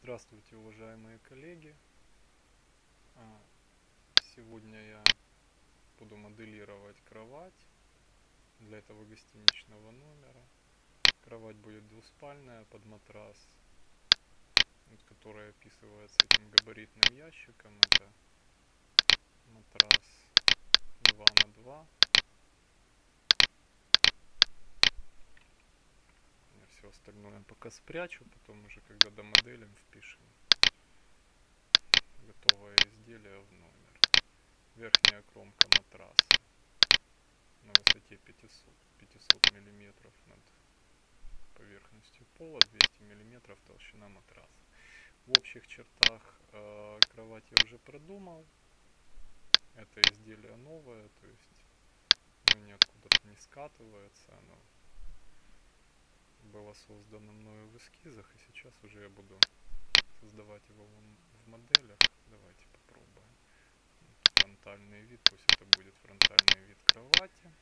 Здравствуйте, уважаемые коллеги! Сегодня я буду моделировать кровать для этого гостиничного номера. Кровать будет двуспальная под матрас, который описывается этим габаритным ящиком. Это матрас 2×2. Все остальное пока спрячу, потом уже когда домоделим, впишем готовое изделие в номер. Верхняя кромка матраса на высоте 500 миллиметров над поверхностью пола, 200 миллиметров толщина матраса. В общих чертах кровать я уже продумал. Это изделие новое, то есть оно ниоткуда не скатывается, оно было создано мною в эскизах, и сейчас уже я буду создавать его в моделях. Давайте попробуем. Фронтальный вид, пусть это будет фронтальный вид кровати.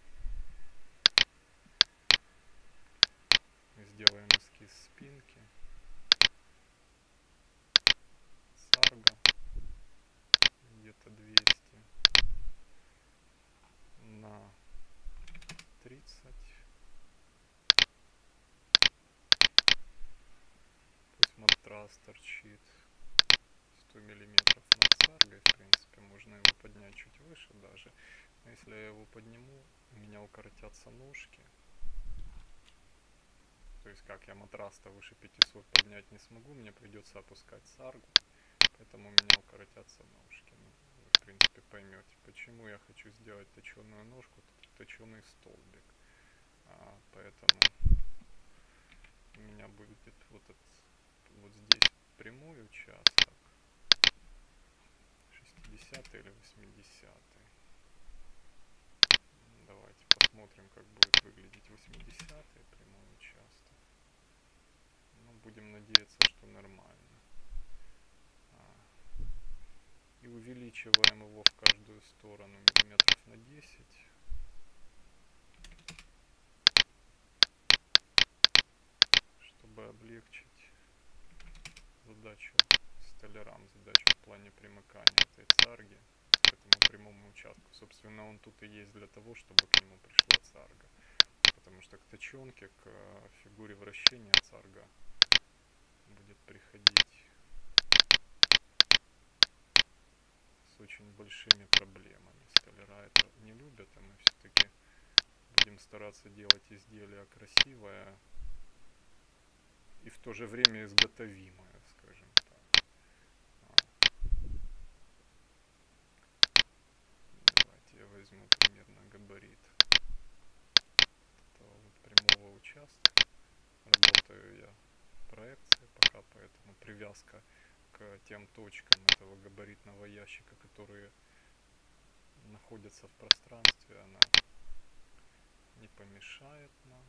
Сделаем эскиз спинки, сарга где-то 200 на 30. Пусть матрас торчит 100 миллиметров над саргой. В принципе, можно его поднять чуть выше даже. Но если я его подниму, у меня укоротятся ножки. То есть как я матрас-то выше 500 поднять не смогу, мне придется опускать саргу, поэтому у меня укоротятся ножки. Ну, вы, в принципе, поймете, почему я хочу сделать точеную ножку, точеный столбик. Поэтому у меня будет вот здесь прямой участок, 60 или 80. Давайте посмотрим, как будет выглядеть 80 прямой участок. Ну, будем надеяться, что нормально. И увеличиваем его в каждую сторону миллиметров на 10. Чтобы облегчить задачу столярам, задачу в плане примыкания этой царги к этому прямому участку. Собственно, он тут и есть для того, чтобы к нему пришла царга. Потому что к точенке, к фигуре вращения царга будет приходить с очень большими проблемами. Столяра это не любят, а мы все-таки будем стараться делать изделие красивое и в то же время изготовимое, скажем так. Давайте я возьму примерно габарит этого вот прямого участка. Работаю я проекцией пока, поэтому привязка к тем точкам этого габаритного ящика, которые находятся в пространстве, она не помешает нам.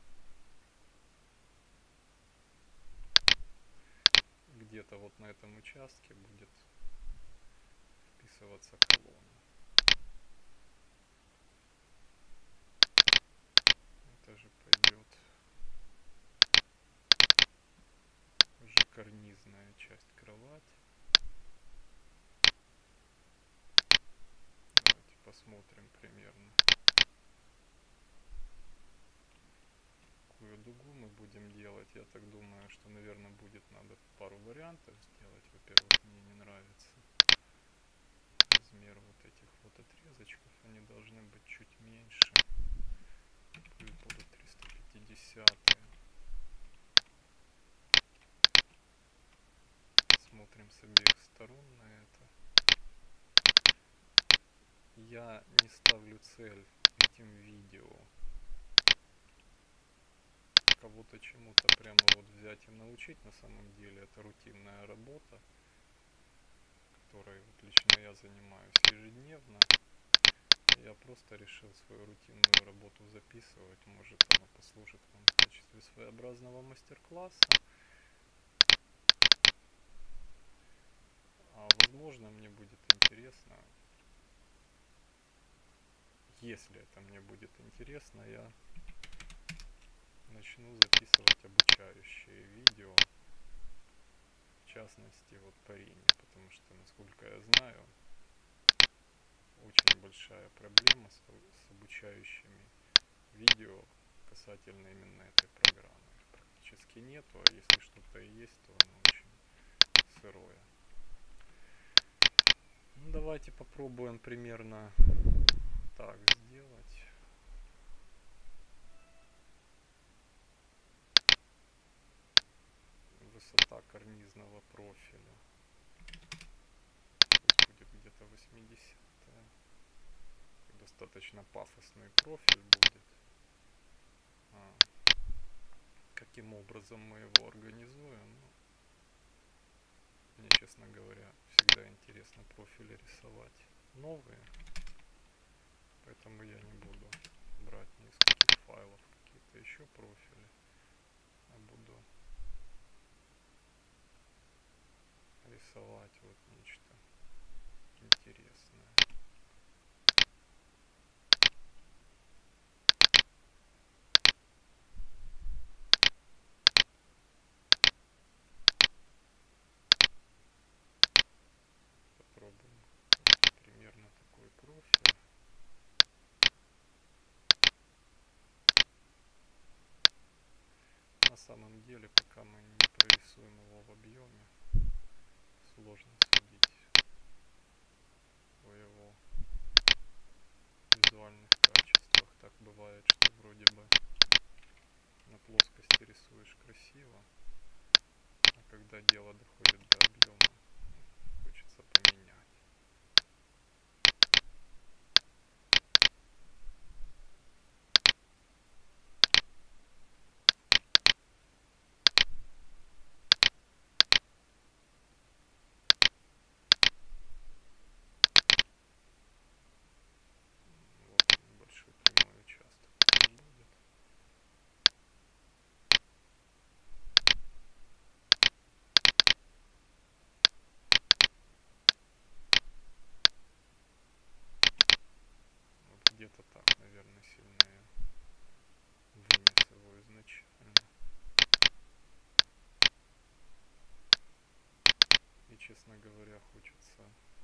Где-то вот на этом участке будет вписываться колонна. Это же пойдет уже карнизная часть кровати. Давайте посмотрим примерно, какую дугу мы будем делать. Я так думаю, что, наверное, будет надо пару вариантов сделать. Во-первых, мне не нравится размер вот этих вот отрезочков. Они должны быть чуть меньше. Пусть будут 350. Смотрим с обеих сторон на это. Я не ставлю цель этим видео кого-то чему-то прямо вот взять и научить. На самом деле это рутинная работа, которой вот лично я занимаюсь ежедневно. Я просто решил свою рутинную работу записывать. Может, она послужит вам в качестве своеобразного мастер-класса. Возможно, мне будет интересно. Если это мне будет интересно, я начну записывать обучающие видео. В частности вот парение, потому что, насколько я знаю, очень большая проблема с обучающими видео касательно именно этой программы. Их практически нету, а если что-то и есть, то оно очень сырое. Ну, давайте попробуем примерно так сделать. Высота карнизного профиля пусть будет где-то 80-я. Достаточно пафосный профиль будет. Каким образом мы его организуем? Ну, мне, честно говоря, всегда интересно профили рисовать новые, поэтому я не буду брать ни из каких файлов какие-то еще профили, а буду рисовать вот нечто интересное. Попробуем примерно такой профиль. На самом деле, пока мы не прорисуем его в объеме, сложно судить о его визуальных качествах. Так бывает, что вроде бы на плоскости рисуешь красиво, а когда дело доходит до объема, хочется поменять. Вот небольшой прямой участок будет. Вот где-то так, наверное, сильно я вынес его изначально. И, честно говоря, хочется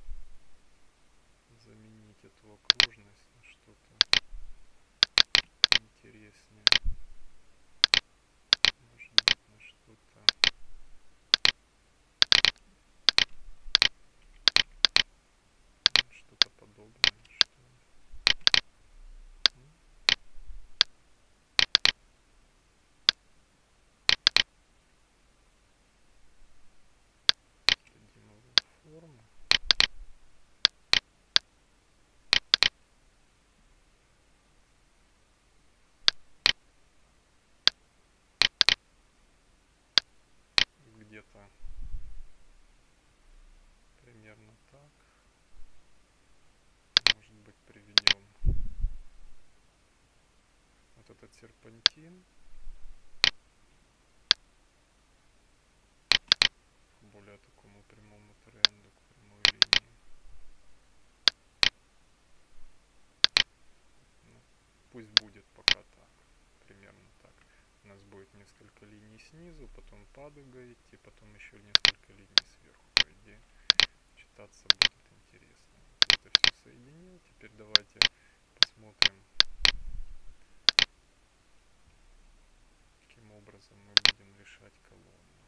заменить эту окружность на что-то интереснее. Может быть, на что-то подобное, что ли. Дадим его форму. Где-то примерно так. Может быть, приведем вот этот серпантин к более такому прямому тренду, к прямой линии. Ну, пусть будет пока так, примерно так. У нас будет несколько линий снизу, потом падуга идти, потом еще несколько линий сверху. По идее, читаться будет интересно. Это все соединил. Теперь давайте посмотрим, каким образом мы будем решать колонну.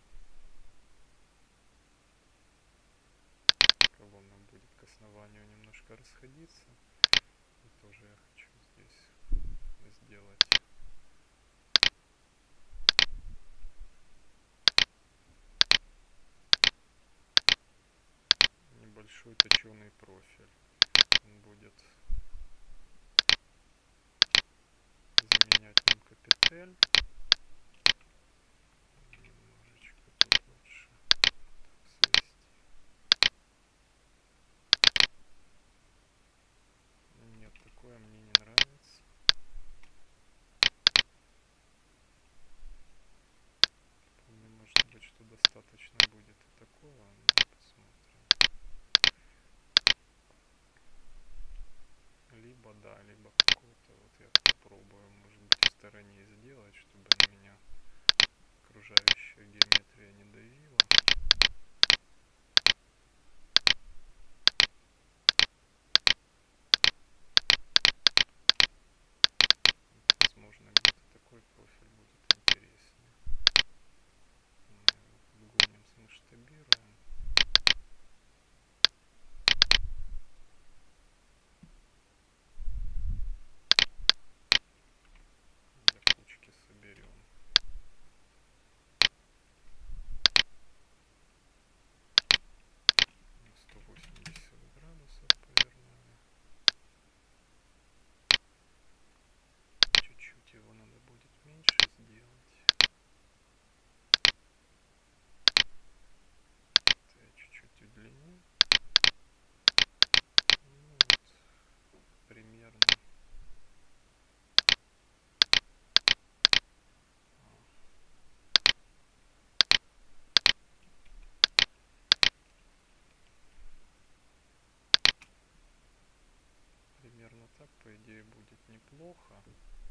Колонна будет к основанию немножко расходиться. И тоже я хочу здесь сделать небольшой точеный профиль. Он будет заменять нам капитель. Немножечко тут лучше так свести. Нет, такое мне не нравится. Вполне может быть, что достаточно будет и такого, но посмотрим. Либо да, либо какого-то, вот я попробую, может быть, в стороне сделать, чтобы неплохо.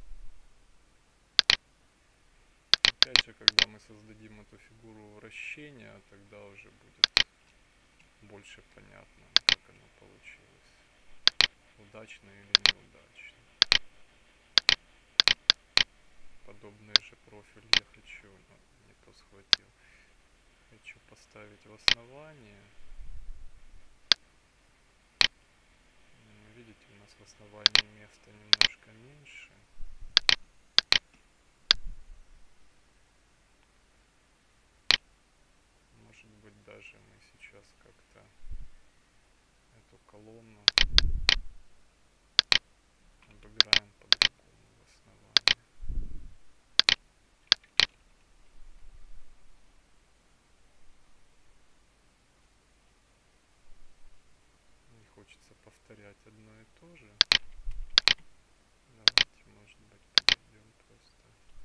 Опять же, когда мы создадим эту фигуру вращения, тогда уже будет больше понятно, как оно получилось. Удачно или неудачно. Подобный же профиль я хочу, но не то схватил. Хочу поставить в основание. Видите, у нас в основании места немножко меньше. Может быть, даже мы сейчас как-то эту колонну обыграем по-другому в основании. Не хочется повторять одно и то же. Давайте, может быть, подойдем просто.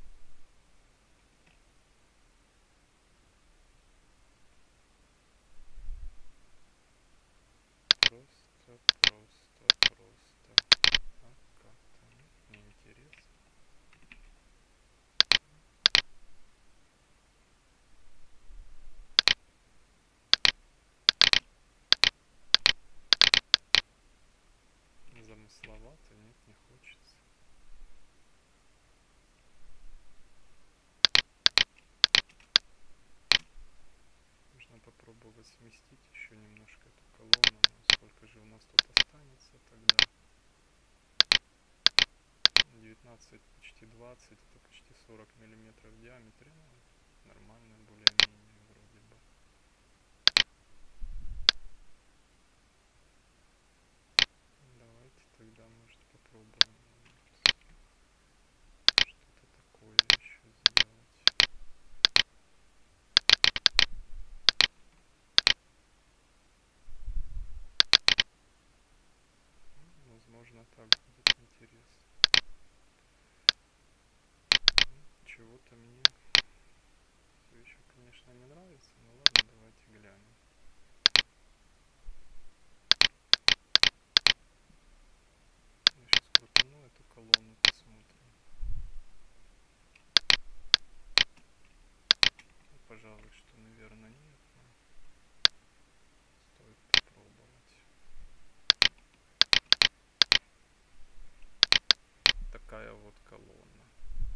Просто. А как-то неинтересно. Замысловато, нет, не хочется. Можно попробовать сместить еще немножко эту колонну. Но сколько же у нас тут останется тогда? 19, почти 20, это почти 40 миллиметров в диаметре. Ну, нормально, более-менее вроде бы. Давайте тогда, может, попробуем что-то такое еще сделать. Возможно, так будет интересно. Чего-то мне все еще, конечно, не нравится, но ладно, давайте глянем. Я сейчас крутану эту колонну, посмотрим. Ну, пожалуй, что, наверное, нет, но стоит попробовать. Такая вот колонна.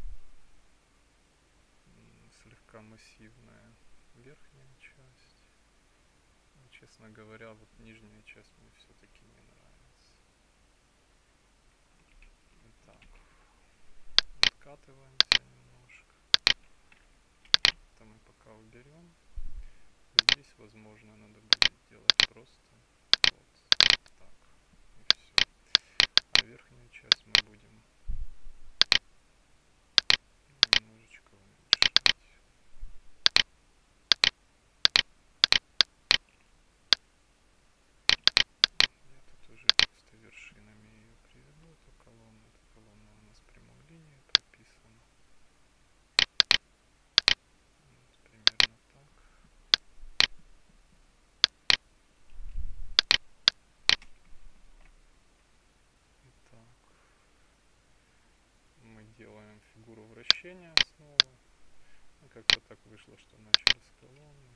Слегка массивная верхняя часть. Но, честно говоря, вот нижняя часть мне все-таки не нравится. Итак, откатываемся немножко. Это мы пока уберем. Здесь, возможно, надо будет делать просто вот так. И все. А верхнюю часть мы будем немножечко уменьшать. Я тут уже просто вершинами ее приведу, эту колонну. Эта колонна у нас прямой линией прописана. Вот примерно так. Итак, мы делаем фигуру вращения снова. И как-то так вышло, что начали с колонны.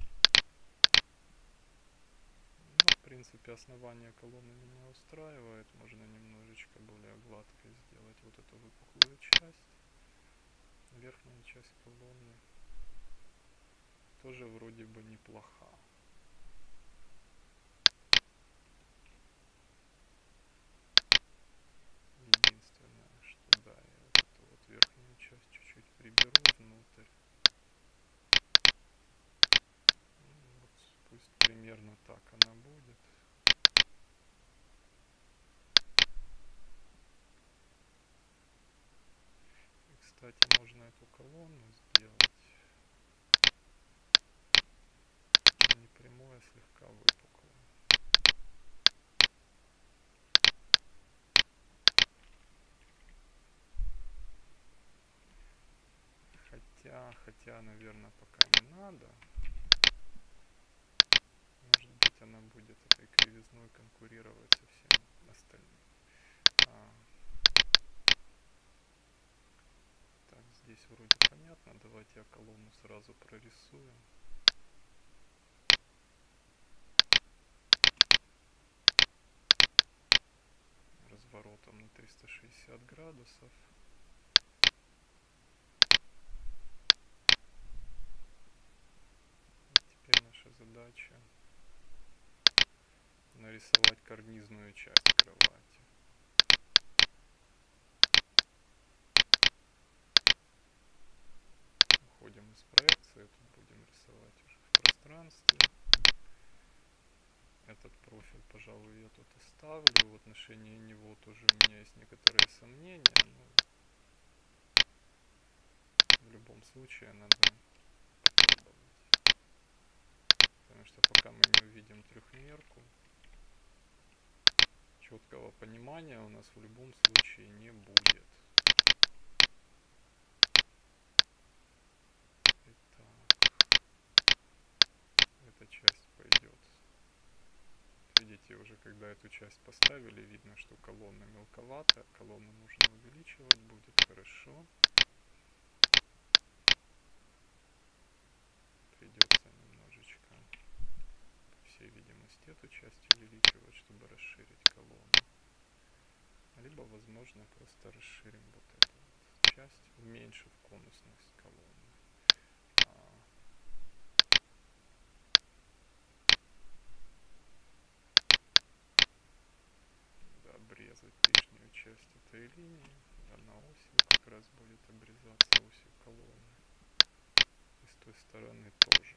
Ну, в принципе, основание колонны меня устраивает. Можно немножечко более гладко сделать вот эту выпуклую часть. Верхняя часть колонны тоже вроде бы неплоха. Единственное, что да, я вот эту вот верхнюю часть чуть-чуть приберу внутрь. Ну, вот пусть примерно так она будет. И, кстати, можно эту колонну сделать не прямой, а слегка выпуклой. Хотя, наверное, пока не надо. Может быть, она будет этой кривизной конкурировать со всем остальным. здесь вроде понятно. Давайте я колонну сразу прорисую. Разворотом на 360 градусов. Теперь наша задача нарисовать карнизную часть кровати. Уходим из проекции, тут будем рисовать уже в пространстве. Этот профиль, пожалуй, я тут оставлю. В отношении него тоже у меня есть некоторые сомнения, но в любом случае надо попробовать. Потому что пока мы не увидим трехмерку, четкого понимания у нас в любом случае не будет. Итак, эта часть пойдет. Видите, уже когда эту часть поставили, видно, что колонна мелковатая. Колонну нужно увеличивать будет. Хорошо. Придется немножечко, по всей видимости, эту часть увеличивать, чтобы расширить колонну. Либо, возможно, просто расширим вот эту вот часть, уменьшив конусность колонны. Обрезать лишнюю часть этой линии. Да, на оси как раз будет обрезаться осью колонны. И с той стороны тоже.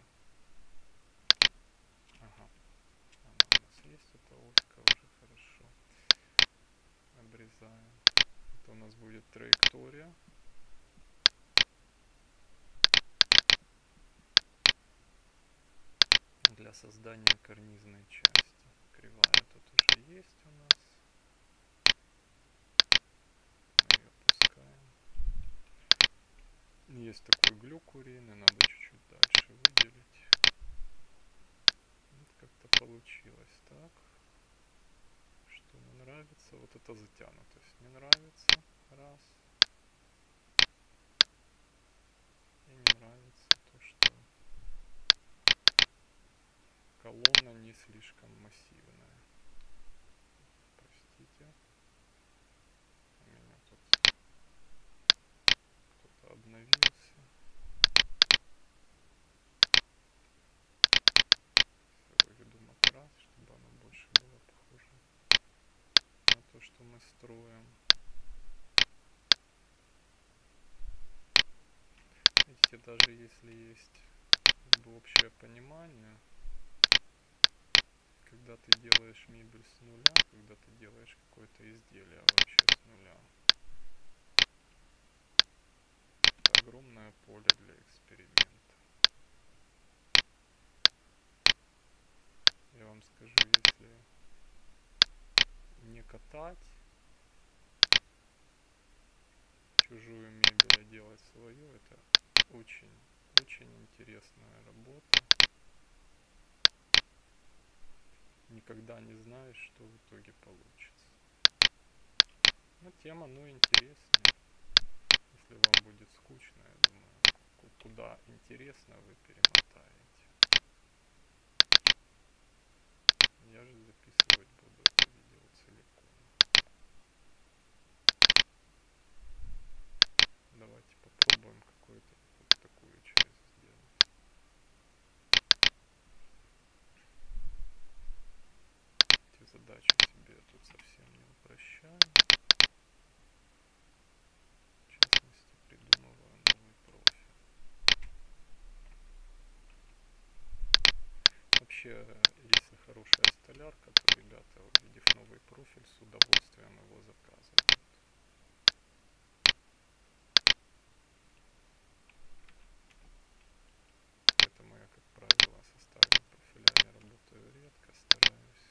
Ага. Она у нас есть, эта оська уже хорошо. Обрезаем. Это у нас будет траектория. Для создания карнизной части. Кривая тут уже есть у нас. Мы ее опускаем. Есть такой глюк у Рины, надо чуть-чуть дальше выделить. Вот как-то получилось так. Что не нравится? Вот это затянутость не нравится. Раз. И не нравится то, что колонна не слишком массивная. Простите. У меня тут кто-то обновился. Все, выведу матрас, чтобы оно больше было похоже на то, что мы строим. Видите, даже если есть как бы общее понимание, когда ты делаешь мебель с нуля, когда ты делаешь какое-то изделие вообще с нуля, это огромное поле для эксперимента. Я вам скажу, если не катать чужую мебель, а делать свою, это очень интересная работа. Никогда не знаешь, что в итоге получится. Но тема, ну, интереснее. Если вам будет скучно, я думаю, куда интересно вы перемотаете. Я же записывать буду это видео целиком. Давайте попробуем какую-то вот такую часть сделать. Эти задачи себе тут совсем не упрощаю. В частности, придумываю новый профиль. Вообще, если хорошая столярка, то ребята, увидев новый профиль, с удовольствием его заказывают. Поэтому я, как правило, со старыми профилями работаю редко, стараюсь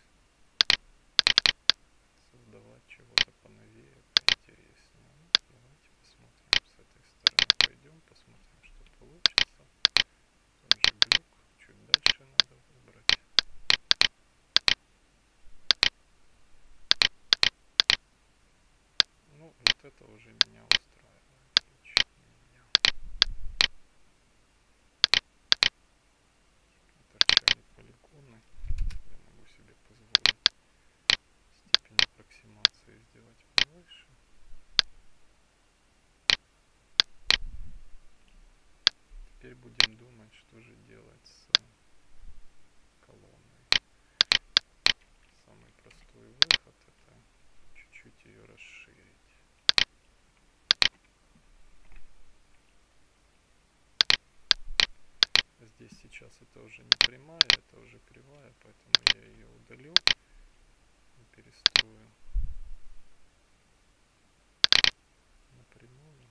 создавать чего-то поновее, поинтереснее. Ну, давайте посмотрим с этой стороны. Пойдем, посмотрим, что получится. Тот же глюк, чуть дальше надо выбрать. Ну, вот это уже меня устраивает, лично меня. будем думать, что же делать с колонной. Самый простой выход — это чуть-чуть ее расширить. Здесь сейчас это уже не прямая, это уже кривая, поэтому я ее удалю и перестрою на прямую.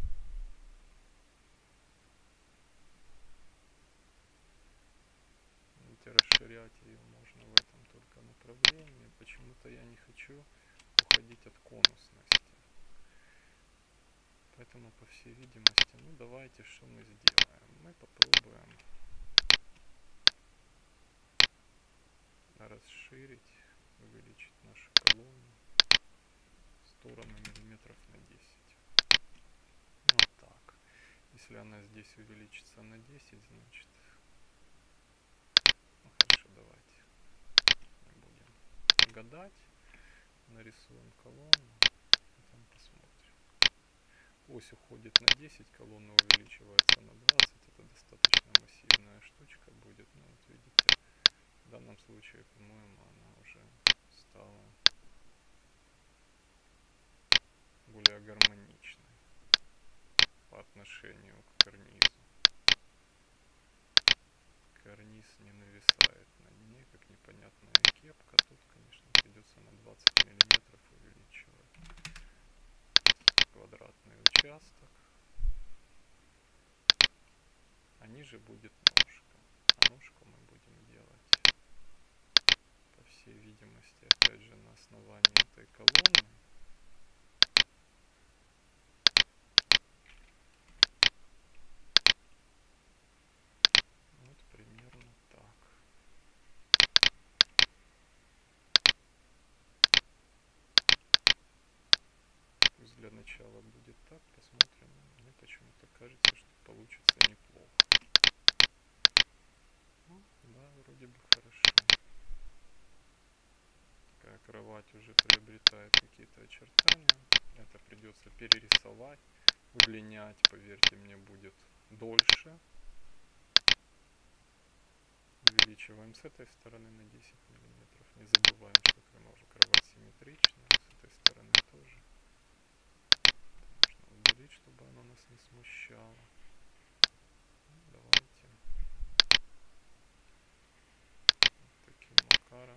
Видите, расширять ее можно в этом только направлении. Почему-то я не хочу уходить от конусности. Поэтому, по всей видимости, ну давайте, что мы сделаем? Мы попробуем расширить, увеличить нашу колонну в сторону миллиметров на 10. Вот так. Если она здесь увеличится на 10, значит... Ну хорошо, давайте не будем гадать. Нарисуем колонну, потом посмотрим. Ось уходит на 10, колонна увеличивается на 20. Это достаточно массивная штучка будет. Ну вот видите, в данном случае, по-моему, она уже стала более гармоничной по отношению к карнизу. Карниз не нависает над ней, как непонятная кепка. Тут, конечно, придется на 20 миллиметров увеличивать квадратный участок. А ниже будет ножка. А ножку мы будем делать, по всей видимости, опять же на основании этой колонны. Вот примерно так. Пусть для начала будет так, посмотрим. Мне почему-то кажется, что получится неплохо. Ну, да, вроде бы хорошо. Такая кровать уже приобретает какие-то очертания. Это придется перерисовать, удлинять, поверьте мне, будет дольше. Увеличиваем с этой стороны на 10 миллиметров. Не забываем, что кровать симметричная. С этой стороны тоже. Это нужно удалить, чтобы оно нас не смущало. Давайте вот таким макаром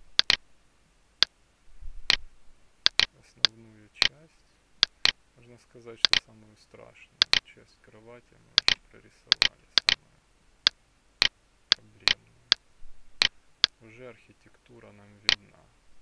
основную часть, можно сказать, что самую страшную часть кровати мы уже прорисовали, самую проблемную. Уже архитектура нам видна.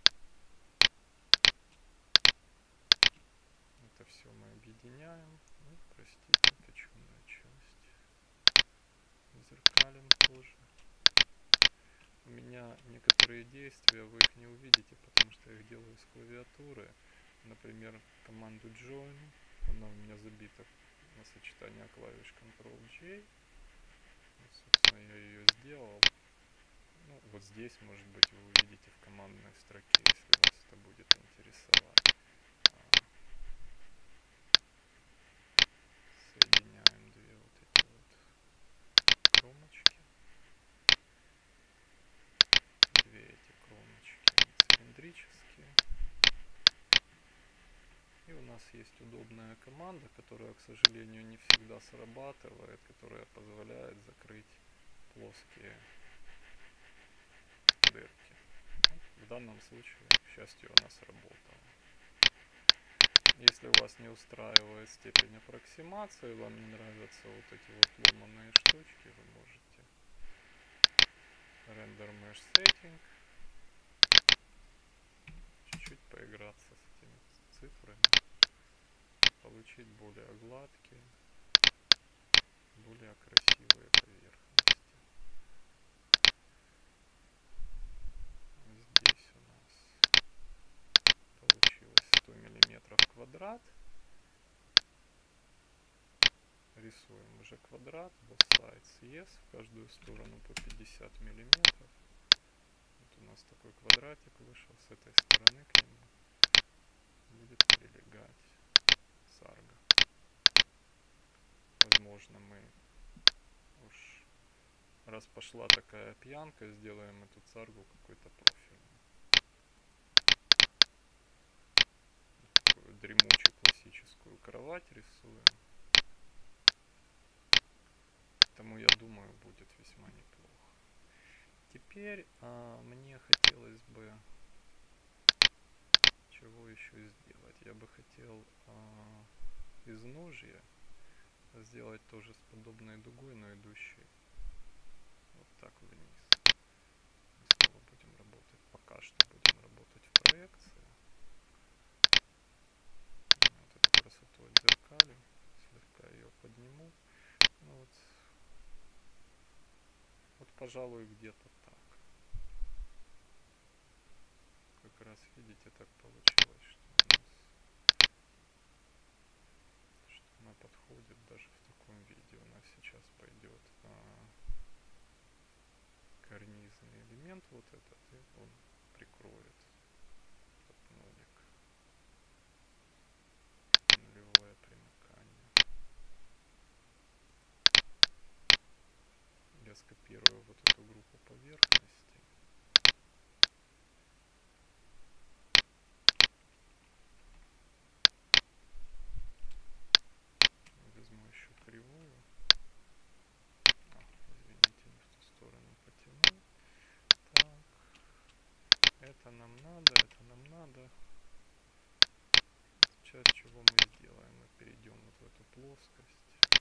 Это все мы объединяем. Ну, простите, точёная часть. Зеркалим тоже. У меня некоторые действия, вы их не увидите, потому что я их делаю с клавиатуры. Например, команду Join. Она у меня забита на сочетание клавиш Ctrl-J. Вот, собственно, я ее сделал. Ну, вот здесь, может быть, вы увидите в командной строке, если вас это будет интересовать. Соединяем две вот эти вот кромочки. Две эти кромочки цилиндрические. И у нас есть удобная команда, которая, к сожалению, не всегда срабатывает, которая позволяет закрыть плоские дырки. В данном случае, к счастью, она сработала. Если вас не устраивает степень аппроксимации, вам не нравятся вот эти вот ломаные штучки, вы можете Render Mesh Setting, чуть-чуть поиграться с этими цифрами, получить более гладкие, более красивые поверхности. Здесь у нас получилось 100 миллиметров квадрат. Рисуем уже квадрат, both sides yes, в каждую сторону по 50 миллиметров. Вот у нас такой квадратик вышел, с этой стороны к нему будет прилегать сарга. Возможно, мы раз пошла такая пьянка, сделаем эту царгу какой-то профильный. Такую дремучую классическую кровать рисуем. Тому, я думаю, будет весьма неплохо. Теперь мне хотелось бы чего еще сделать. Я бы хотел изножье сделать тоже с подобной дугой, но идущей вот так вниз. Мы снова будем работать, пока что будем работать в проекции. Вот эту красоту отзеркалю, слегка ее подниму. Ну вот, пожалуй, где-то так. Как раз видите, так получилось, что она подходит даже в таком виде. У нас сейчас пойдет карнизный элемент вот этот, и он прикроет этот нолик, нулевое примыкание. Я скопирую вот эту группу поверхности. Возьму еще кривую. Извините, не в ту сторону потянул. Так. Это нам надо, это нам надо. Сейчас чего мы сделаем? Мы перейдем вот в эту плоскость.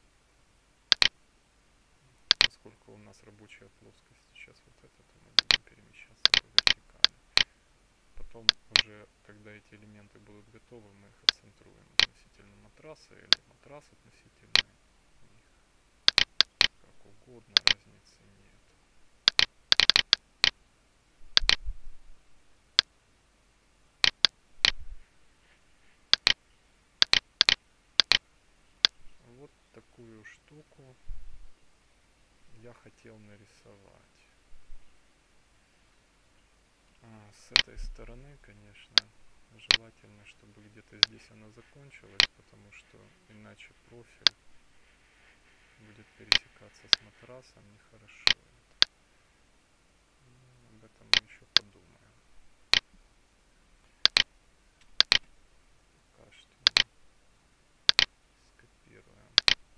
Поскольку у нас рабочая плоскость сейчас вот эта, то мы будем перемещаться по вертикали. Потом уже, когда эти элементы будут готовы, мы их отцентруем относительно матраса или матрас относительно них. Как угодно, разницы нет. Вот такую штуку я хотел нарисовать. С этой стороны, конечно, желательно, чтобы где-то здесь она закончилась, потому что иначе профиль будет пересекаться с матрасом, нехорошо это. Об этом мы еще подумаем. Пока что мы скопируем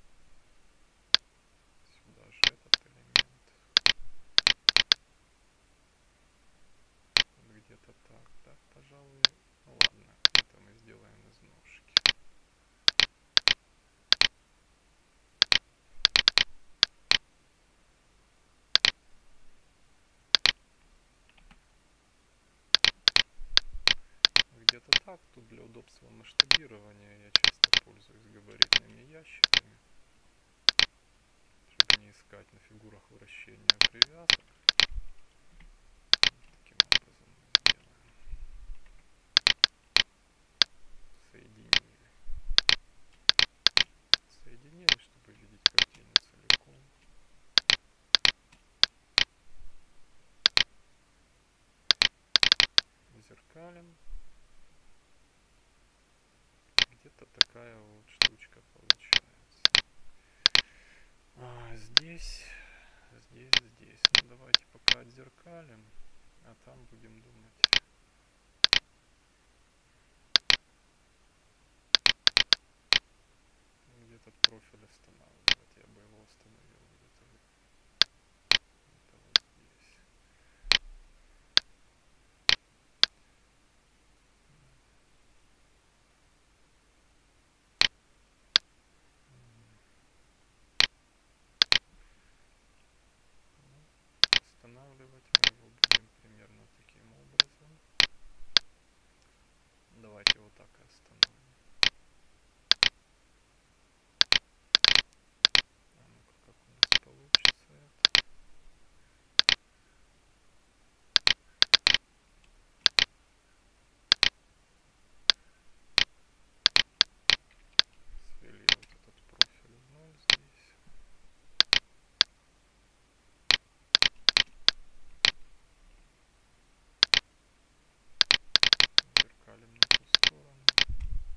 сюда же этот элемент. Где-то так, да, пожалуй. Ну ладно, это мы сделаем из ножки. Где-то так. Тут для удобства масштабирования я часто пользуюсь габаритными ящиками, чтобы не искать на фигурах вращения привязок. Таким образом мы сделаем. Соединили, чтобы видеть картину целиком. Зеркалим. Где-то такая вот штучка получается. Здесь. Ну, давайте пока отзеркалим, а там будем думать. Где этот профиль останавливать? Я бы его остановил где-то вот здесь. Останавливать мы его будем примерно таким образом. Давайте вот так и остановим. Ну-ка, как у нас получится это. Свели вот этот профиль в ноль здесь. Зеркалим на ту сторону.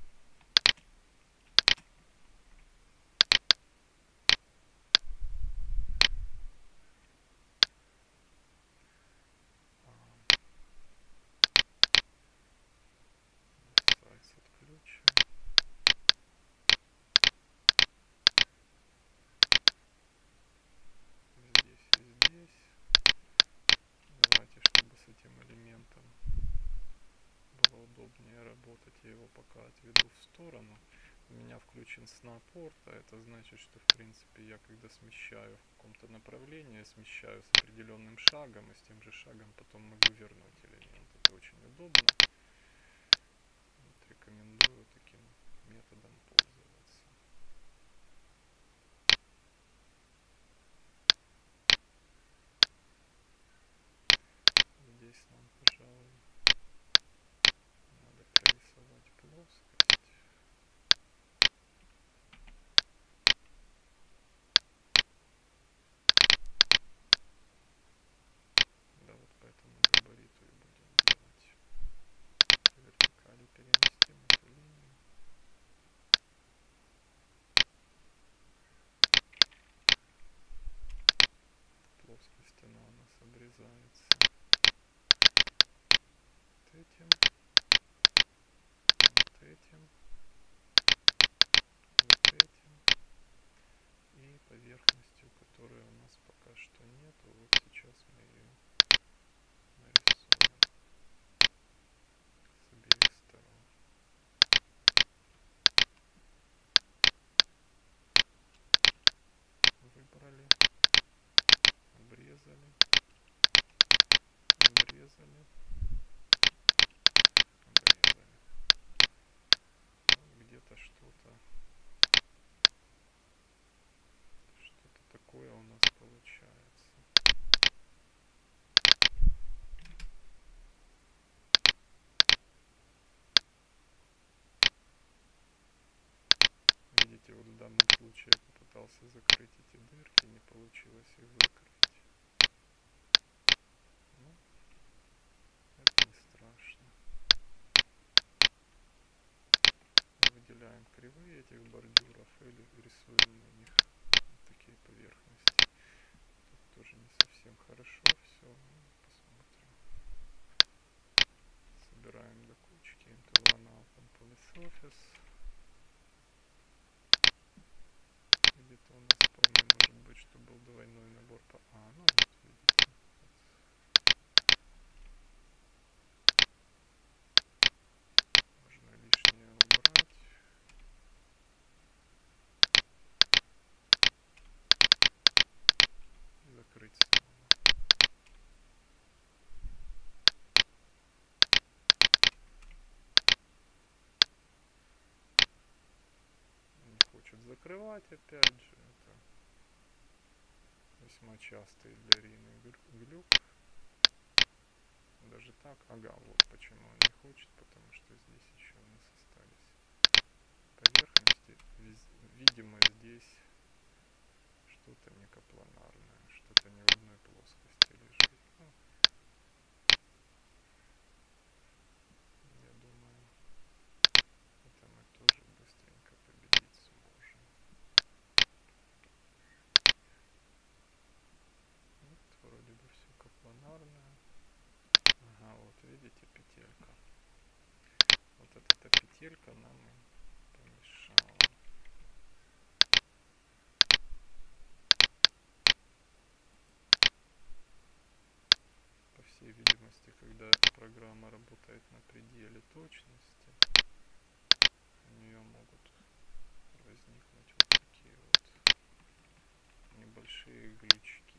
работать. Я его пока отведу в сторону. У меня включен снаппорт, а это значит, что в принципе я когда смещаю в каком-то направлении, смещаю с определенным шагом, и с тем же шагом потом могу вернуть элемент. Это очень удобно. Вот, рекомендую таким методом пользоваться. Здесь нам, пожалуй, надо прорисовать плоскость. Да, вот по этому габариту и будем делать. По вертикали переместим эту линию. Плоскость, она у нас обрезается вот этим, вот этим, вот этим и поверхностью, которой у нас пока что нету. Вот сейчас мы ее нарисуем с обеих сторон. Выбрали, обрезали, обрезали, обрезали. Вот где-то что-то такое у нас получается. Видите, вот в данном случае я попытался закрыть эти дырки, не получилось их закрыть. Ну, это не страшно. Выделяем кривые этих бордюров или рисуем на них вот такие поверхности. Тут тоже не совсем хорошо все. Посмотрим. Собираем до кучки into one open polysurface. Где-то у нас вполне может быть, что был двойной набор по... ну вот видите. Можно лишнее убрать. И закрыть снова. Не хочет закрывать опять же. Это весьма частый для Рины глюк. Даже так. Ага, вот почему он не хочет, потому что здесь еще у нас остались поверхности. Видимо, здесь что-то некопланарное, что-то не в одной плоскости лежит. Ну, я думаю, это мы тоже быстренько победить сможем. Вот, вроде бы все копланарное. Ага, вот видите, петелька. Вот эта петелька нам и помешала. По всей видимости, когда программа работает на пределе точности, у нее могут возникнуть вот такие вот небольшие глючки.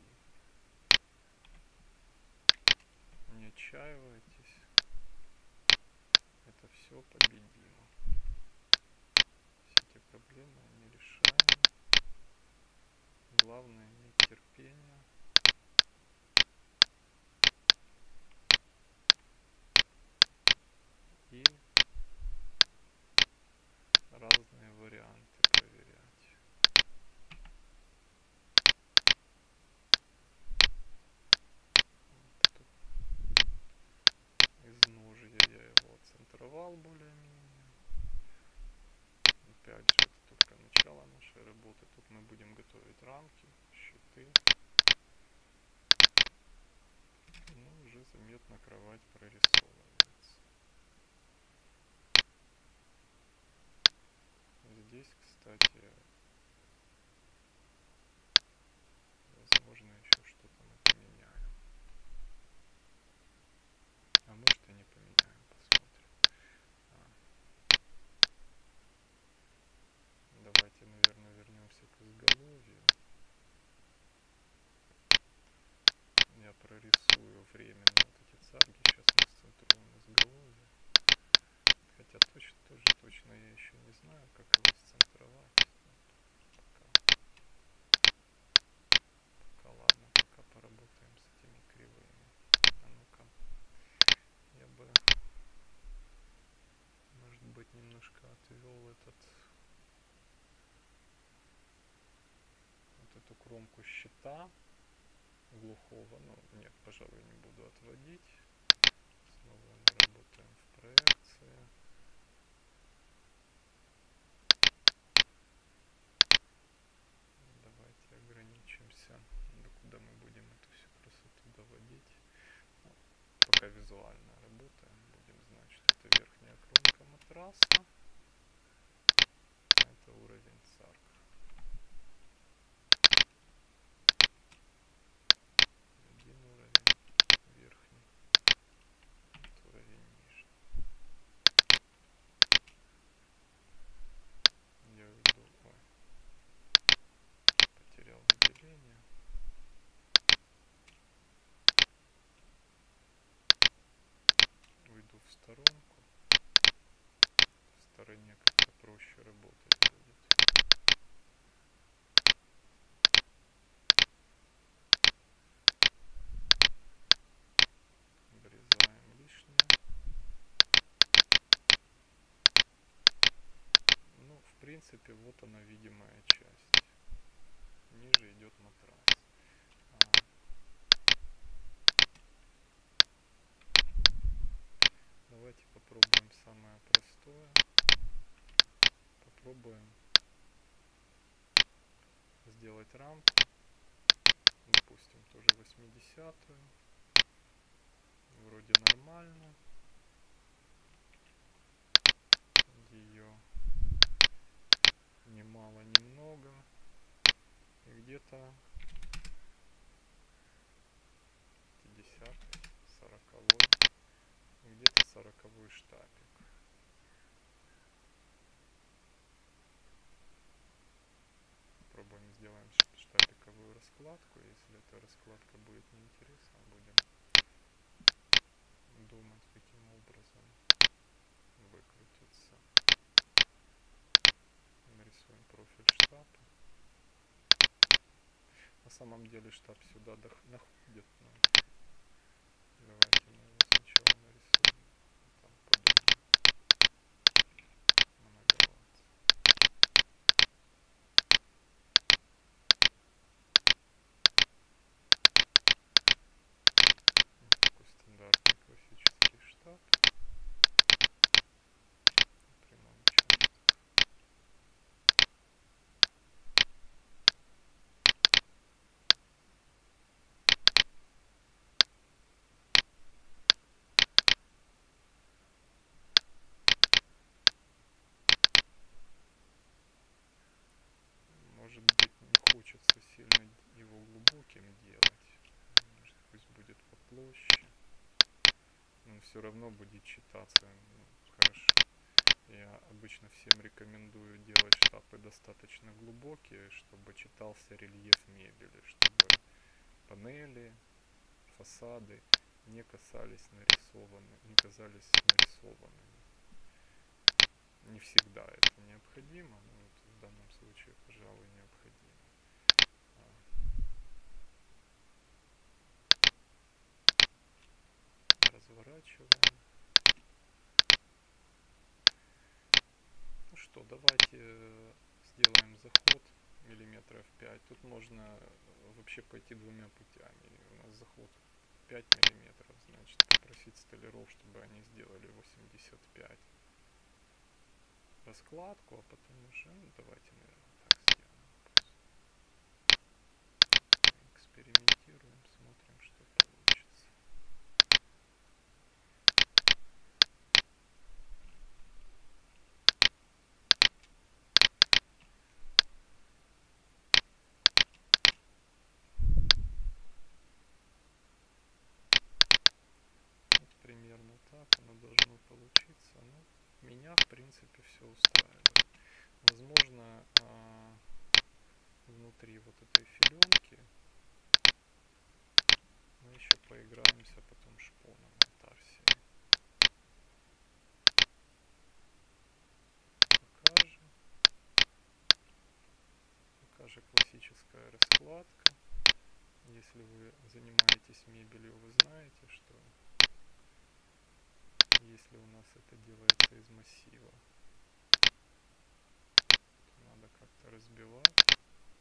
Не отчаивайтесь, это все победимо. Все эти проблемы они решаемы. Главное иметь терпение. И разные варианты проверять. Вот тут из ножья я его оцентровал более-менее. Опять же, это только начало нашей работы. Тут мы будем готовить рамки, щиты. Ну, уже заметно кровать прорисовывается. Здесь, кстати, возможно, еще что-то мы поменяем. А может и не поменяем, посмотрим. вот эту кромку щита глухого. Ну, нет, пожалуй, не буду отводить. Снова работаем в проекции. Давайте ограничимся, до куда мы будем эту всю красоту доводить. Ну, пока визуально работаем, будем знать, что это верхняя кромка матраса, а это уровень царк. Один уровень верхний, уровень нижний. Я уйду, потерял выделение. Уйду в сторонку. В стороне как-то проще работать будет. Обрезаем лишнее. Ну, в принципе, вот она, видимая часть. Ниже идет матрас. Давайте попробуем самое простое. Попробуем сделать рамку. Допустим, тоже 80-ю. Вроде нормально. Ее ни мало, ни много. И где-то 50-й, 40-й. Где-то 40-й штапик. Попробуем, сделаем штапиковую раскладку. Если эта раскладка будет неинтересна, будем думать, каким образом выкрутиться. Нарисуем профиль штапа. На самом деле штаб сюда находит, но давайте мы его сначала нарисуем, а там подумаем. Многовато. Такой стандартный классический штаб. Прямой участок. Может быть, не хочется сильно его глубоким делать. Может, пусть будет поплоще. Но все равно будет читаться хорошо. Я обычно всем рекомендую делать штапы достаточно глубокие, чтобы читался рельеф мебели, чтобы панели, фасады не казались нарисованными. Не всегда это необходимо, но вот в данном случае, пожалуй, необходимо. Разворачиваем. Ну что, давайте сделаем заход миллиметров 5. Тут можно вообще пойти двумя путями. У нас заход 5 миллиметров, значит попросить столяров, чтобы они сделали 85 раскладку, а потом уже, давайте, наверное, так сделаем. Экспериментируем, смотрим, что получится. Вот примерно так оно должно получиться. Ну, меня, в принципе, все устраивает. Возможно, внутри вот этой филенки мы еще поиграемся потом шпоном интарсией. Пока же классическая раскладка. Если вы занимаетесь мебелью, вы знаете, что если у нас это делается из массива как-то разбивать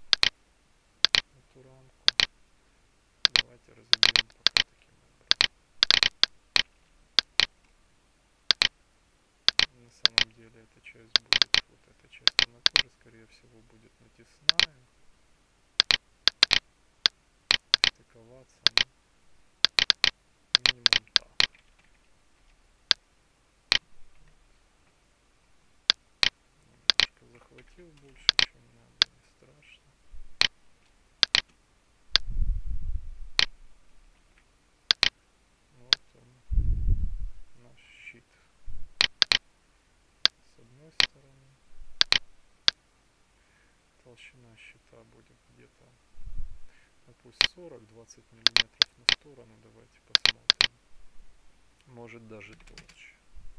эту рамку. Давайте разобьем пока таким образом. На самом деле эта часть будет, вот эта часть, она тоже скорее всего будет натесная. Стыковаться, ну, минимум так. Немножко захватил больше, чем надо, не страшно. Вот он, наш щит. С одной стороны. Толщина щита будет где-то, ну пусть 40-20 миллиметров на сторону. Давайте посмотрим. Может даже толще.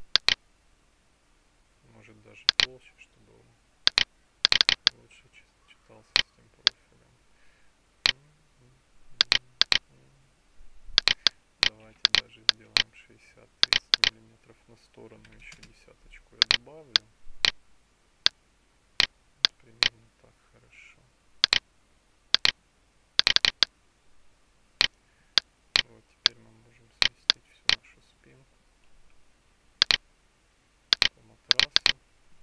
Может даже толще, чтобы он лучше читался с этим профилем. Давайте даже сделаем 60-30 миллиметров на сторону. Еще десяточку я добавлю. Вот примерно так хорошо. Вот теперь мы можем сместить всю нашу спинку по матрасу.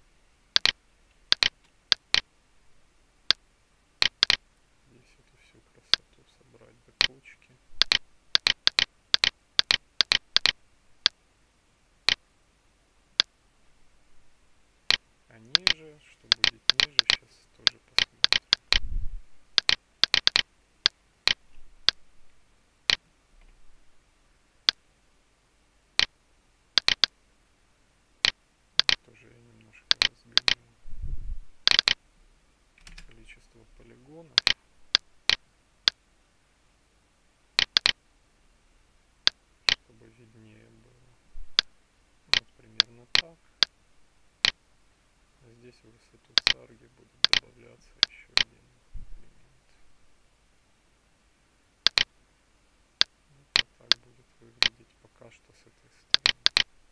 Здесь эту всю красоту собрать до кучки. А ниже, что будет ниже, сейчас тоже посмотрим. Тоже я немножко разгоню количество полигонов. Чтобы виднее было. Вот примерно так. А здесь в высоту царги будет добавляться еще один элемент. Вот так будет выглядеть пока что с этой стороны.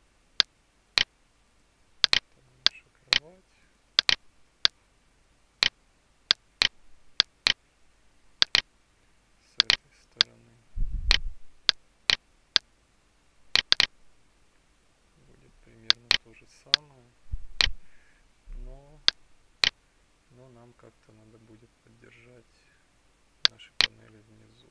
Это наша кровать. С этой стороны будет примерно то же самое. Но нам как-то надо будет поддержать наши панели внизу.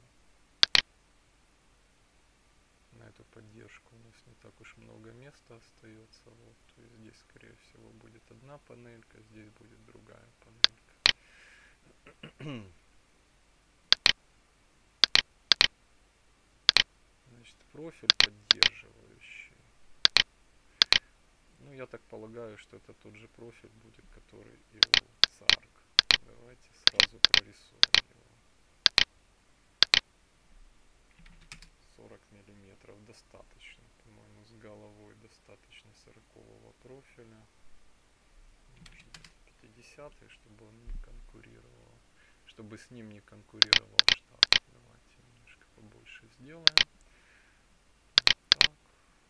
На эту поддержку у нас не так уж много места остается. Вот, то есть здесь, скорее всего, будет одна панелька, здесь будет другая панелька. Значит, профиль поддерживающий. Ну, я так полагаю, что это тот же профиль будет, который и у царг. Давайте сразу прорисуем его. 40 миллиметров достаточно, по-моему, с головой достаточно 40-го профиля. Может быть 50, чтобы он не конкурировал, чтобы с ним не конкурировал штаб. Давайте немножко побольше сделаем. Вот так.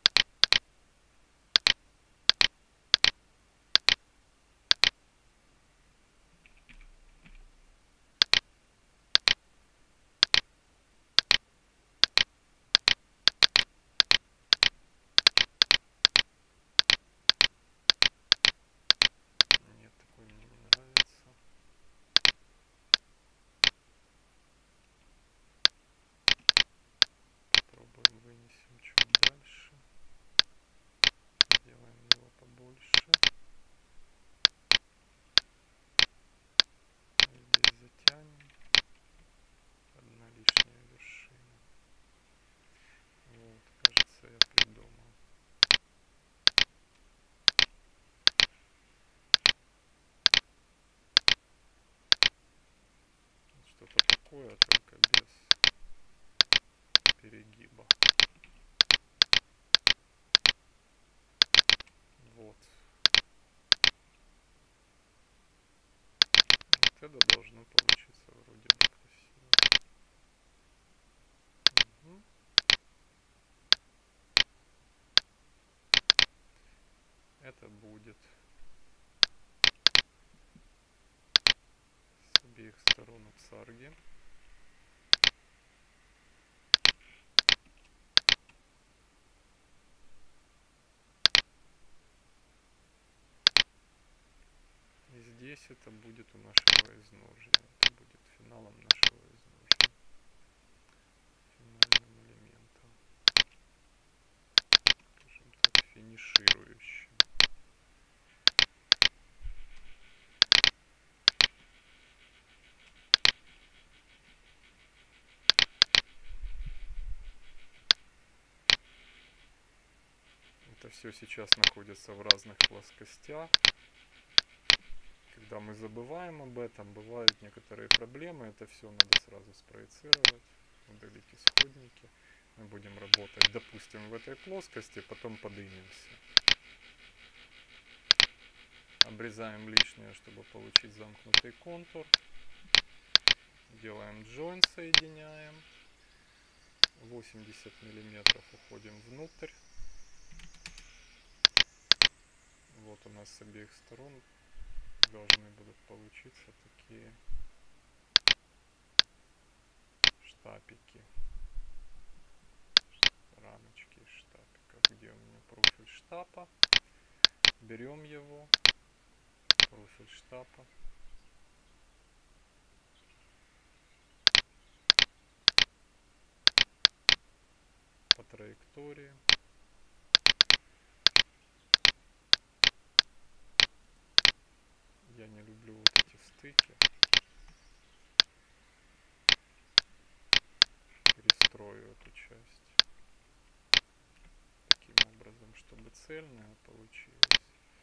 Нет, такой мне не нравится. Попробуем вынесем чуть дальше. Сделаем его побольше. Здесь затянем. Одна лишняя вершина. Вот, кажется, я придумал. Что-то такое, только без перегиба. Вот. Вот это должно получиться вроде бы красиво. Угу. Это будет обеих сторон от сарги. И здесь это будет у нашего изножья. Это будет финалом нашего изножья. Финальным элементом. Скажем так, финиширующим. Это все сейчас находится в разных плоскостях. Когда мы забываем об этом, бывают некоторые проблемы. Это все надо сразу спроецировать, удалить исходники. Мы будем работать, допустим, в этой плоскости, потом поднимемся. Обрезаем лишнее, чтобы получить замкнутый контур. Делаем join, соединяем. 80 миллиметров уходим внутрь. Вот у нас с обеих сторон должны будут получиться такие штапики. Рамочки из штапиков. Где у меня профиль штапа? Берем его. Профиль штапа. По траектории. Я не люблю вот эти стыки. Перестрою эту часть таким образом, чтобы цельная получилась.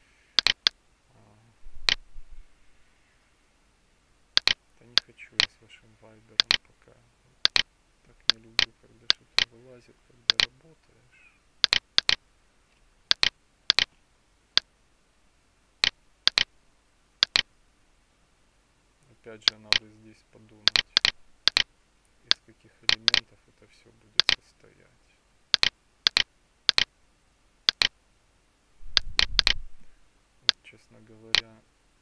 Да не хочу я с вашим вайбером пока. Так не люблю, когда что-то вылазит, когда работаешь. Опять же надо здесь подумать, из каких элементов это все будет состоять. Вот, честно говоря,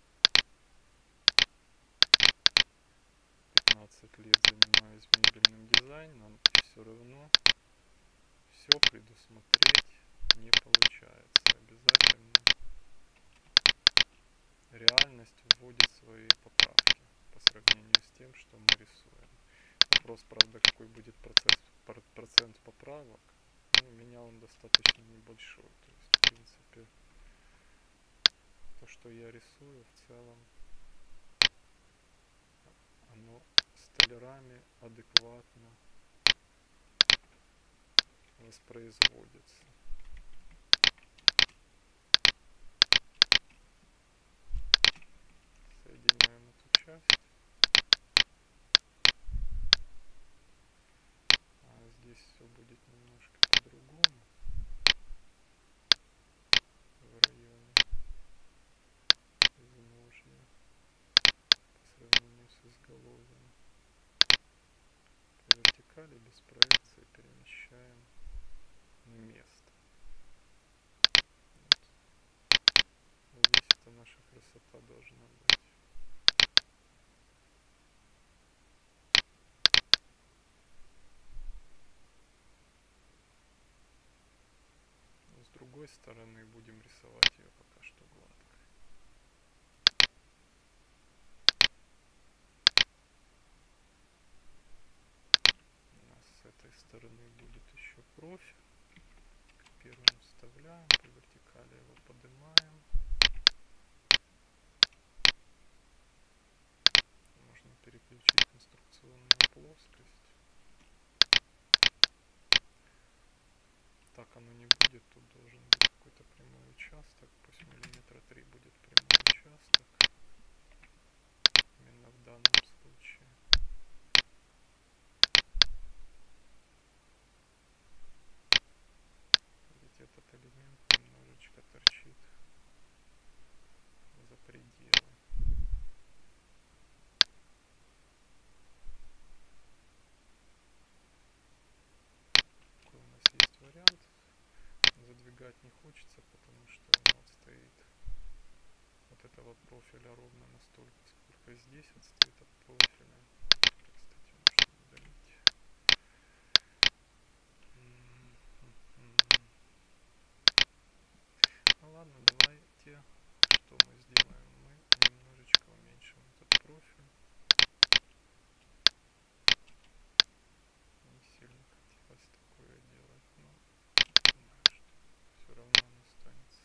15 лет занимаюсь мебельным дизайном, и все равно все предусмотреть не получается. Обязательно реальность вводит свои поправки по сравнению с тем, что мы рисуем. Вопрос, правда, какой будет процент поправок. Ну, у меня он достаточно небольшой. То есть, в принципе, то, что я рисую, в целом, оно столярами адекватно воспроизводится. Соединяем эту часть. А здесь все будет немножко по-другому. В районе изножья по сравнению с изголовьем. По вертикали без проекции перемещаем на место. Вот здесь это наша красота должна быть. С другой стороны будем рисовать ее пока что гладко. У нас с этой стороны будет еще профиль. Копируем, вставляем, по вертикали его поднимаем. Можно переключить конструкционную плоскость. Так оно не будет, тут должен быть какой-то прямой участок, пусть миллиметра 3 будет прямой участок, именно в данном случае. Ведь этот элемент немножечко торчит за пределы. Такой у нас есть вариант. Задвигать не хочется, потому что он стоит от этого профиля ровно настолько, сколько только здесь вот стоит от профиля. Кстати, можно удалить. Ну ладно, давайте, что мы сделаем? Мы немножечко уменьшим этот профиль. Не сильно хотелось такое делать, но думаю, что все равно он останется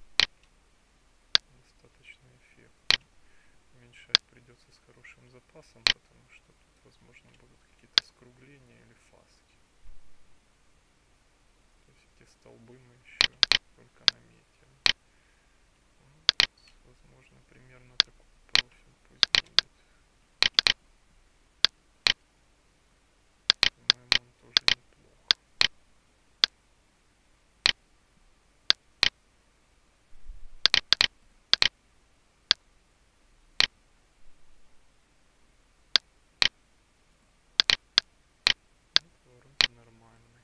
достаточно эффектным. Уменьшать придется с хорошим запасом, потому что тут, возможно, будут какие-то скругления или фаски. То есть эти столбы мы еще только наметили. Возможно, примерно такой профиль пусть будет. По-моему, он тоже неплохо. Вроде нормальный.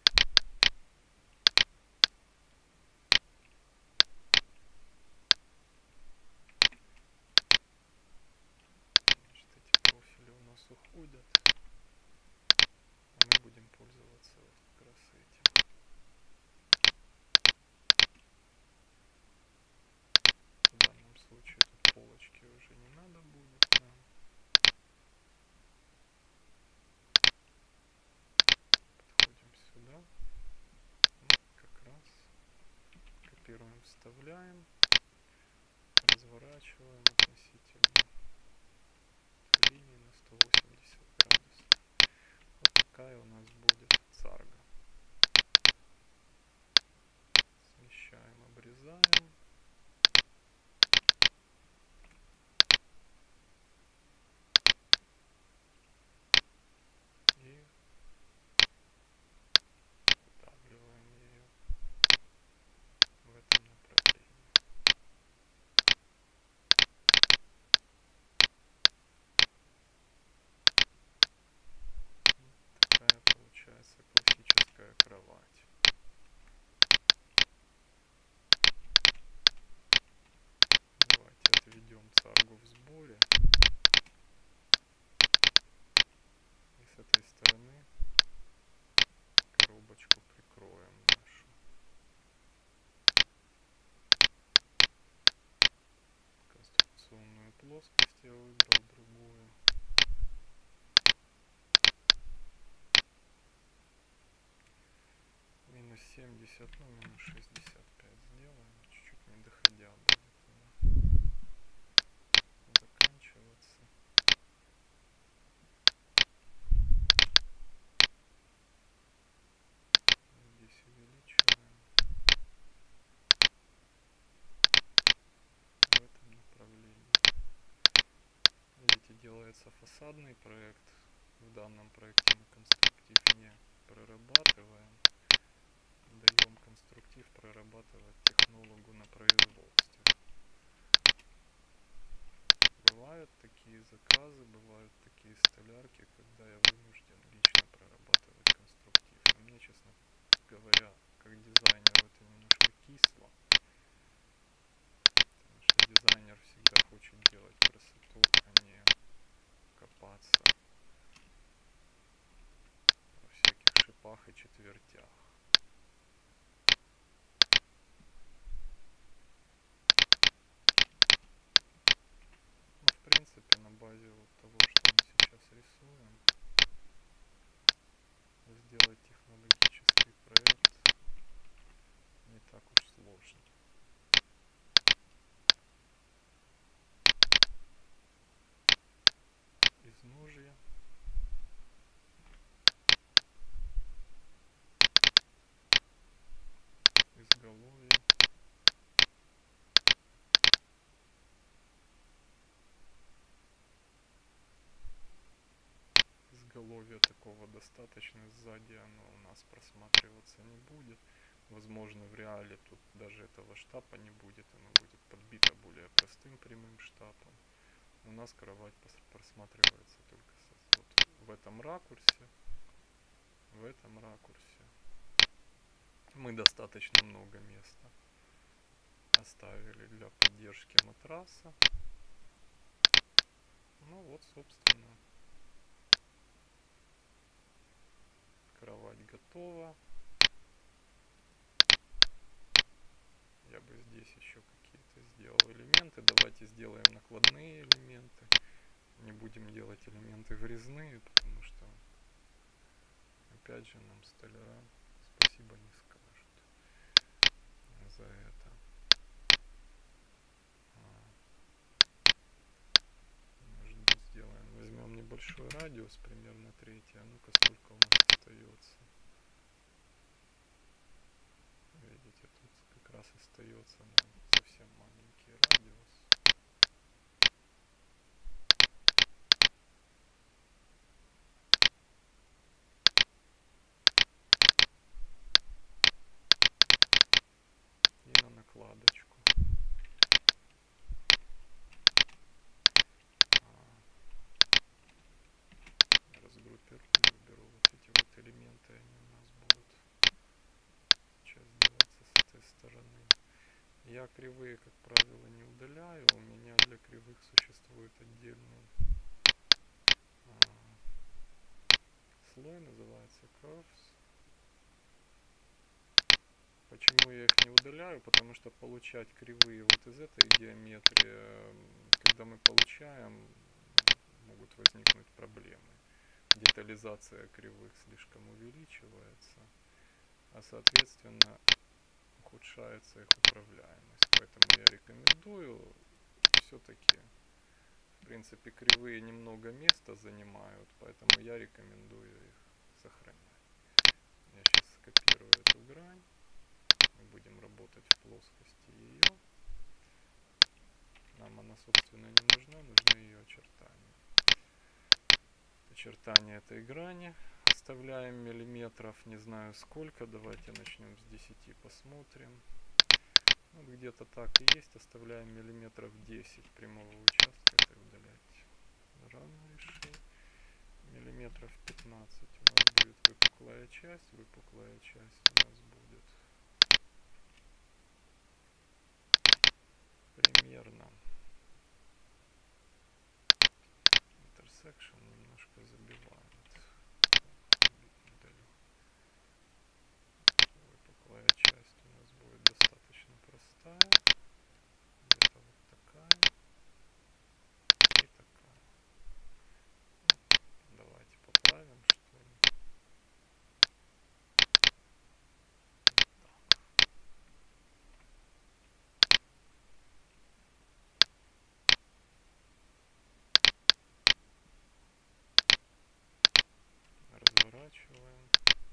Значит, эти профили у нас уходят, а мы будем пользоваться вот как раз этим. В данном случае тут полочки уже не надо будет нам. Подходим сюда. Вот как раз копируем, вставляем, разворачиваем относительно линии на 180 градусов. Вот такая у нас будет царга. Смещаем, обрезаем. И выдавливаем ее в этом направлении. Вот такая получается классическая кровать. Давайте отведем царгу в сборе. И с этой стороны коробочку прикроем нашу. Конструкционную плоскость я выбрал другую. Минус 70, ну минус 65 сделаем. Чуть-чуть не доходя будет она заканчиваться. Здесь увеличиваем в этом направлении. Видите, делается фасадный проект. В данном проекте мы конструктив не прорабатываем. Даем конструктив прорабатывать технологу на производстве. Бывают такие заказы, бывают такие столярки, когда я вынужден лично прорабатывать конструктив. Но мне, честно говоря, как дизайнеру это немножко кисло. Потому что дизайнер всегда хочет делать красоту, а не копаться во всяких шипах и четвертях. В принципе, на базе вот того, что мы сейчас рисуем, сделать технологический проект не так уж сложно. Изножье. Изголовье. Изголовья такого достаточно, сзади оно у нас просматриваться не будет. Возможно, в реале тут даже этого штапа не будет, оно будет подбито более простым прямым штапом. У нас кровать просматривается только вот в этом ракурсе. В этом ракурсе мы достаточно много места оставили для поддержки матраса. Ну вот, собственно, кровать готова. Я бы здесь еще какие-то сделал элементы. Давайте сделаем накладные элементы. Не будем делать элементы врезные, потому что, опять же, нам столяра спасибо не скажут за это. Может быть, сделаем, возьмем небольшой радиус, примерно третий. А ну-ка, сколько у нас остается? Видите, тут как раз остается нам совсем маленький радиус. И на накладочку. Разгруппирую, беру вот эти вот элементы, они у нас будут сейчас делаться с этой стороны. Я кривые, как правило, не удаляю. У меня для кривых существует отдельный слой, называется Curves. Почему я их не удаляю? Потому что получать кривые вот из этой геометрии, когда мы получаем, могут возникнуть проблемы. Детализация кривых слишком увеличивается, а соответственно ухудшается их управляемость. Поэтому я рекомендую все-таки, в принципе, кривые немного места занимают, поэтому я рекомендую их сохранять. Я сейчас скопирую эту грань. Мы будем работать в плоскости ее. Нам она, собственно, не нужна, нужны ее очертания. Очертания этой грани. Оставляем миллиметров, не знаю сколько. Давайте начнем с 10, посмотрим. Вот где-то так и есть. Оставляем миллиметров 10 прямого участка. Это удалять рано решил. Миллиметров 15 у нас будет выпуклая часть. Выпуклая часть у нас будет примерно intersection, немножко забивает. Удалю. Выпуклая часть у нас будет достаточно простая. Где-то вот такая и такая. Давайте поправим, что ли. Разворачиваем,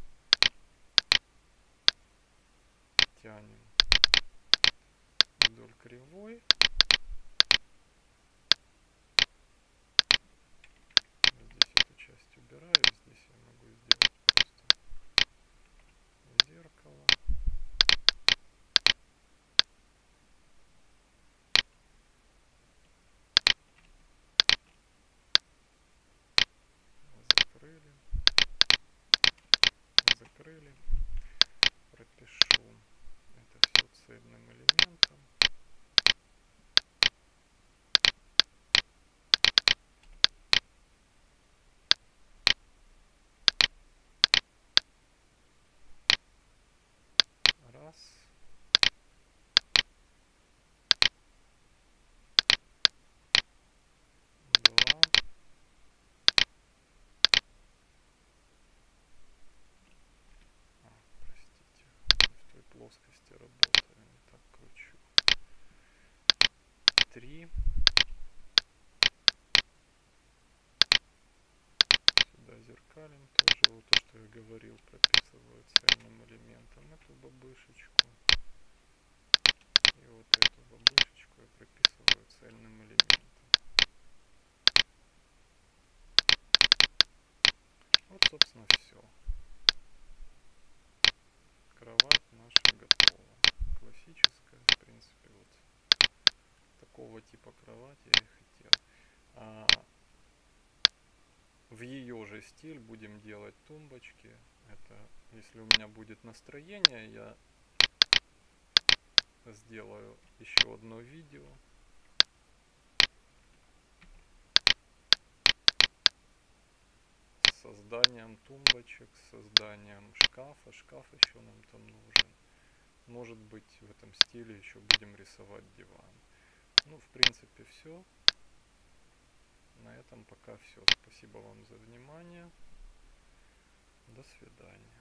тянем вдоль кривой. Здесь эту часть убираю, здесь я могу сделать просто зеркало. Закрыли. Закрыли. Пропишу это все цельным элементом. Раз. Два. Простите, в той плоскости работаю, не так кручу. 3. Сюда зеркалим тоже, вот то, что я говорил, прописываю цельным элементом эту бабышечку. И вот эту бабышечку я прописываю цельным элементом. Вот, собственно, все. Кровать наша готова. Классическая, в принципе, вот такого типа кровать я и хотел. В ее же стиль будем делать тумбочки. Это, если у меня будет настроение, я сделаю еще одно видео. созданием тумбочек, созданием шкафа. Шкаф еще нам там нужен. Может быть, в этом стиле еще будем рисовать диван. Ну, в принципе, все. На этом пока все. Спасибо вам за внимание. До свидания.